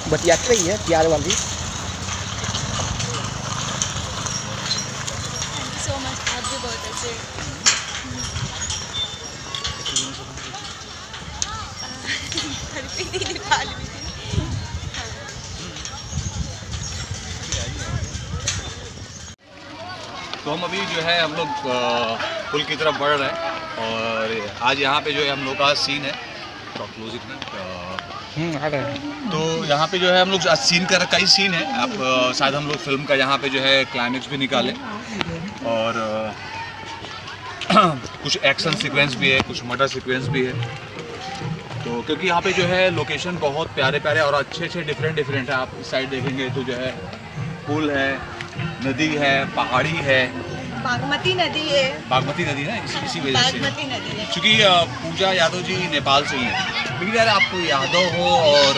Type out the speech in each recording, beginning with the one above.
बतियाते रही है प्यार वाली। सो मच, आप भी बहुत अच्छे। नेपाल में तो हम अभी जो है हम लोग पुल की तरफ बढ़ रहे हैं और आज यहाँ पे जो है हम लोग का सीन है आ रहा है। तो यहाँ पे जो है हम लोग सीन का कई सीन है। अब शायद हम लोग फिल्म का यहाँ पे जो है क्लाइमेक्स भी निकालें और कुछ एक्शन सीक्वेंस भी है, कुछ मर्डर सीक्वेंस भी है। तो क्योंकि यहाँ पे जो है लोकेशन बहुत प्यारे प्यारे और अच्छे अच्छे डिफरेंट है। आप इस साइड देखेंगे तो जो है पुल है, नदी है, पहाड़ी है, बागमती नदी है। बागमती नदी है इसी वजह से, बागमती नदी है क्योंकि पूजा यादव जी नेपाल से ही है। लेकिन यार आपको यादव हो और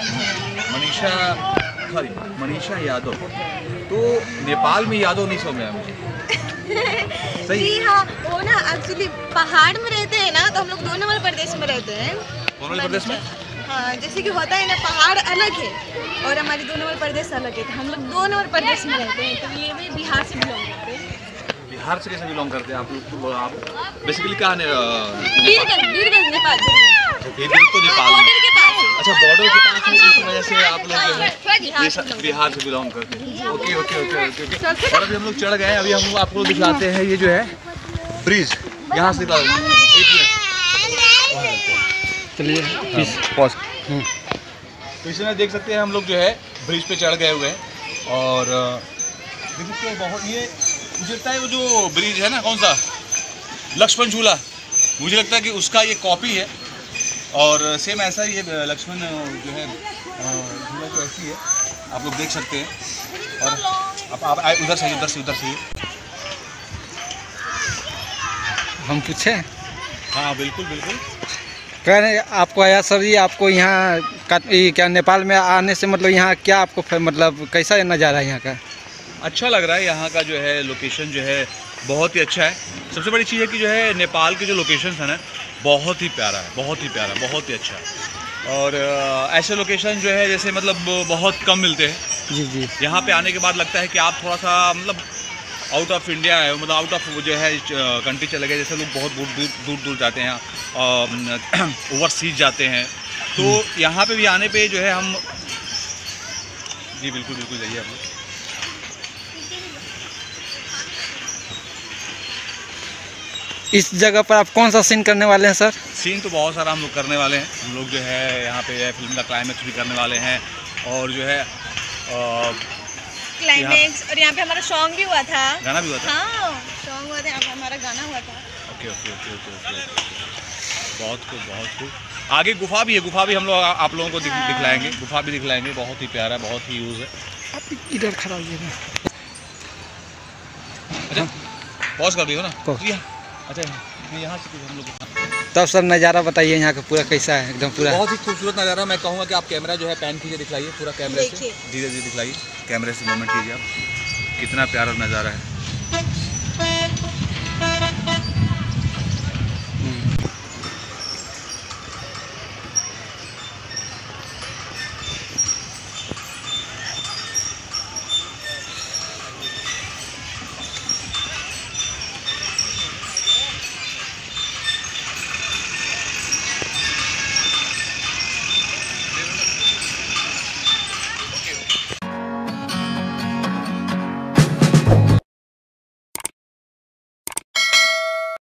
मनीषा यादव, तो नेपाल में यादव नहीं समझ आया मुझे। सही जी हाँ, वो ना एक्चुअली पहाड़ में रहते हैं ना, तो हम लोग 2 नंबर प्रदेश में रहते हैं। कौन वाले प्रदेश में? हाँ, जैसे कि होता है ना, पहाड़ अलग है और हमारी 2 नंबर प्रदेश अलग है। तो हम लोग 2 नंबर प्रदेश में रहते हैं। तो ये भी बिहार से बिलोंग करते हैं। बिहार से कैसे बिलोंग करते हैं आप लोग? आप बेसिकली कहाँ वीरगंज नेपाल। वीरगंज तो नेपाल में, बॉर्डर के पास है। अच्छा बॉर्डर के पास है, इस वजह से आप लोग जो है बिहार से बिलोंग करते हैं। ओके। और अभी हम लोग चढ़ गए हैं। अभी हम आपको दिखाते हैं ये जो है ब्रिज, यहाँ से चलिए पॉज। तो इसमें देख सकते हैं हम लोग जो है ब्रिज पे चढ़ गए हुए हैं और देख सकते हैं बहुत, ये मुझे लगता है वो जो ब्रिज है ना, कौन सा लक्ष्मण झूला, मुझे लगता है कि उसका ये कॉपी है और सेम ऐसा ही है लक्ष्मण जो है झूला तो ऐसी है, आप लोग देख सकते हैं। और आप उधर से हम पूछे। हाँ बिल्कुल। कह रहे आपको आया सर जी, आपको यहाँ क्या नेपाल में आने से मतलब यहाँ क्या आपको मतलब कैसा नज़ारा है यहाँ का? अच्छा लग रहा है। यहाँ का जो है लोकेशन जो है बहुत ही अच्छा है। सबसे बड़ी चीज़ है कि जो है नेपाल के जो लोकेशन है ना, बहुत ही प्यारा है, बहुत ही अच्छा है। और ऐसे लोकेशन जो है जैसे मतलब बहुत कम मिलते हैं। जी। यहाँ पे आने के बाद लगता है कि आप थोड़ा सा मतलब आउट ऑफ इंडिया है, मतलब आउट ऑफ जो है कंट्री चले गए। जैसे लोग बहुत दूर जाते हैं, ओवरसीज जाते हैं, तो यहाँ पे भी आने पे जो है हम जी बिल्कुल जाइए आप लोग। इस जगह पर आप कौन सा सीन करने वाले हैं सर? सीन तो बहुत सारा हम लोग करने वाले हैं। हम लोग जो है यहाँ पे फिल्म का क्लाइमेक्स भी करने वाले हैं और जो है क्लाइमेक्स, और यहाँ पे हमारा सॉन्ग भी हुआ था, गाना भी हुआ था। हाँ, सॉन्ग हुआ था, यहाँ पे हमारा गाना हुआ था। ओके। बहुत खूब। आगे गुफा भी है, गुफा भी हम लोग आप लोगों को दिखलाएंगे। गुफा भी दिखलाएंगे, बहुत ही प्यारा, बहुत ही यूज़ है। आप इधर खड़ा होइएगा। अच्छा पॉज कर दियो ना। अच्छा यहाँ से हम लोग तब सर नज़ारा बताइए यहाँ का पूरा कैसा है? एकदम पूरा बहुत ही खूबसूरत नज़ारा। मैं कहूँगा कि आप कैमरा जो है पैन कीजिए, दिखलाइए पूरा कैमरे से, धीरे दिखलाइए, कैमरे से मूवमेंट कीजिए आप। कितना प्यारा नज़ारा है।